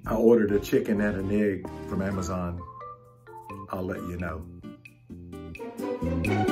I ordered a chicken and an egg from Amazon. I'll let you know.